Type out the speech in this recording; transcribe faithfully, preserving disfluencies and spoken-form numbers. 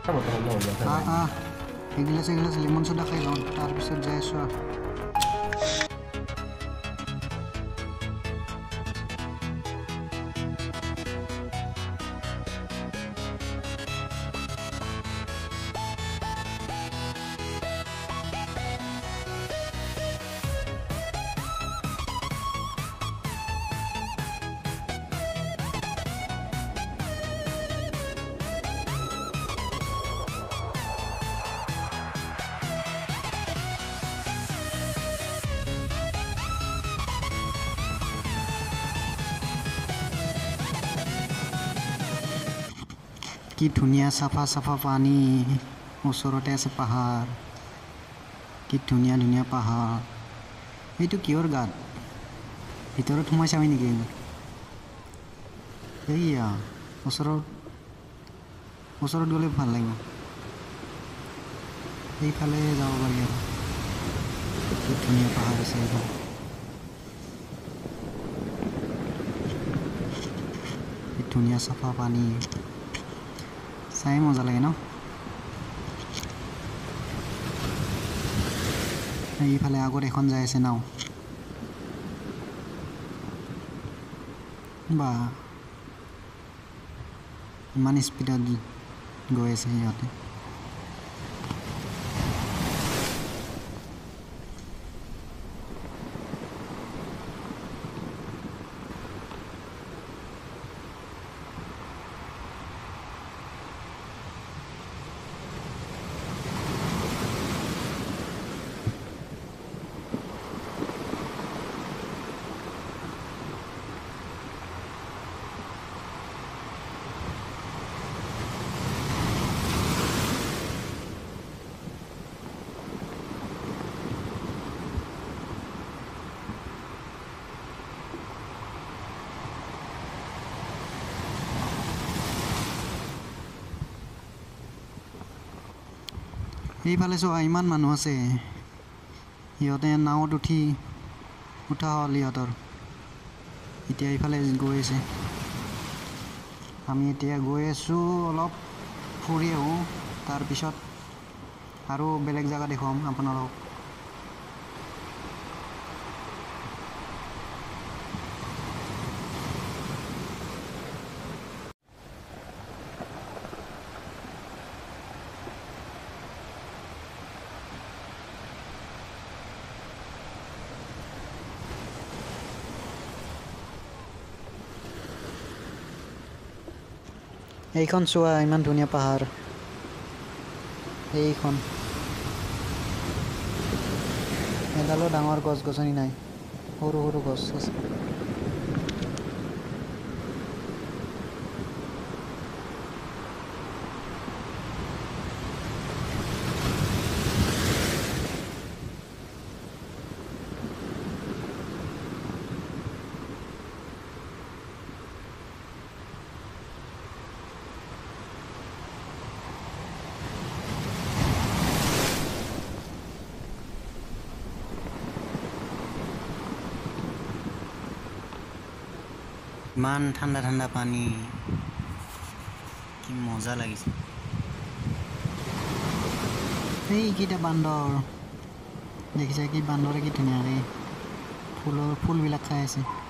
এগিলাছ এগিলাছ lemon soda খাই লওঁ তাৰপিছত যাই আছোঁ আৰু কি ধুনীয়া চাফা চাফা পানী ওচৰতে আছে পাহাৰ কি ধুনীয়া ধুনীয়া পাহাৰ এইটো কিহৰ গাত ভিতৰত সোমাই চাবি নেকি এইয়া ওচৰত ওচৰত গ'লে ভাল লাগিব এইফালে যাব পাৰি আৰু কি ধুনীয়া পাহাৰ আছে এইফালে কি ধুনীয়া চাফা পানী চাই মজা লাগে ন এইফালে আগত এখন যাই আছে নাও বা ইমান স্পীডত গৈ আছে সিহঁতে এইফালে চোৱা ইমান মানুহ আছে সিহঁতে নাৱত উঠি উঠা হ'ল সিহঁতৰ এতিয়া এইফালে গৈ আছে আমি এতিয়া গৈ আছোঁ অলপ ফুৰি আহোঁ তাৰপিছত আৰু বেলেগ জেগা দেখুৱাম আপোনালোকক এইখন চোৱা ইমান ধুনীয়া পাহাৰ এইখন এডালো ডাঙৰ গছ গছনি নাই সৰু সৰু গছ আছে ইমান ঠাণ্ডা ঠাণ্ডা পানী কি মজা লাগিছে এইকেইটা বান্দৰ দেখিছে কি বান্দৰে কি ধুনীয়াকৈ ফুলৰ ফুলবিলাক খাই আছে